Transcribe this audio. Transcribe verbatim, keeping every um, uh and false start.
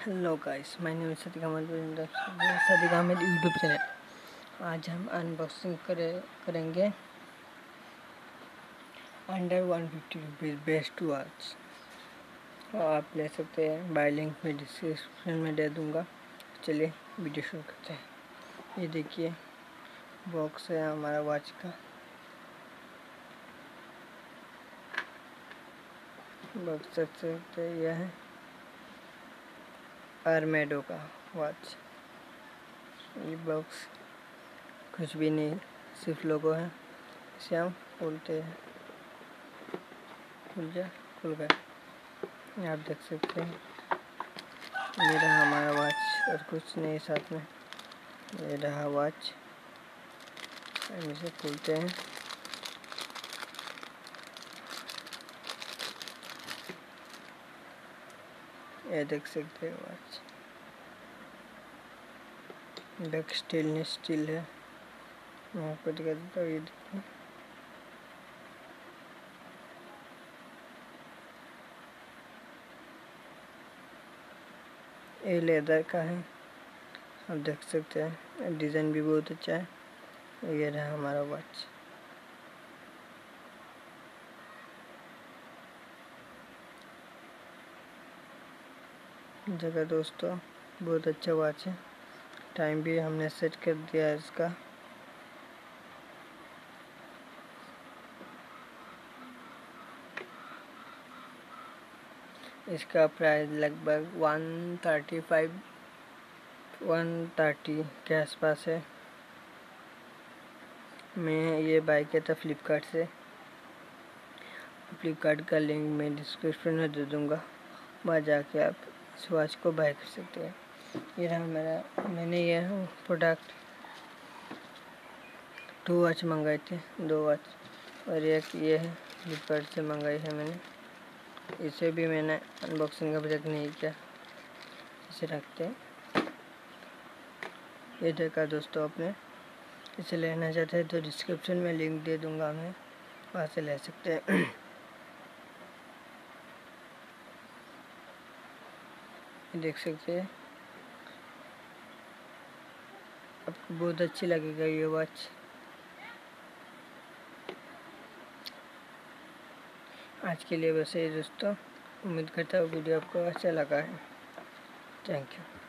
Hello guys, my name is Sadiq Ahmed Sadiq Ahmed YouTube channel. आज हम unboxing करे करेंगे under one fifty rupees best watch. और आप ले सकते हैं, बाय लिंक में डिस्क्रिप्शन में दे दूंगा। चलिए वीडियो शुरू करते हैं। ये देखिए बॉक्स है हमारा वॉच का। बॉक्स देख सकते हैं, यह है आर्मेडो का वॉच। ये बॉक्स कुछ भी नहीं, सिर्फ लोगो है। इसे हम खोलते हैं, खुल जा खुल गया। आप देख सकते हैं ये रहा हमारा वॉच और कुछ नहीं साथ में। ये रहा वॉच, हम इसे खोलते हैं। ये देख सकते हैं वॉच, बैक स्टील स्टील है। मैं आपको दिखा देता हूँ, ये देखिए ये लेदर का है। आप देख सकते हैं डिज़ाइन भी बहुत अच्छा है। ये रहा हमारा वॉच। जगह दोस्तों बहुत अच्छा वॉच है। टाइम भी हमने सेट कर दिया है इसका। इसका प्राइस लगभग one thirty five one thirty के आसपास है। मैं ये बाय किया था फ्लिपकार्ट से। फ्लिपकार्ट का लिंक मैं डिस्क्रिप्शन में दे दूँगा, वहाँ जाके आप इस वॉच को बाय कर सकते हैं। ये रहा मेरा मैंने ये प्रोडक्ट टू वॉच मंगाए थे, दो वॉच, और एक ये है फ्लिपकार्ट से मंगाई है मैंने। इसे भी मैंने अनबॉक्सिंग अभी तक नहीं किया। इसे रखते हैं। ये देखा दोस्तों, आपने इसे लेना चाहते हैं तो डिस्क्रिप्शन में लिंक दे दूंगा, मैं वहाँ से ले सकते हैं। देख सकते हैं, आपको बहुत अच्छी लगेगा ये वॉच। आज के लिए बस ये दोस्तों, उम्मीद करता हूँ वीडियो आपको अच्छा लगा है। Thank you.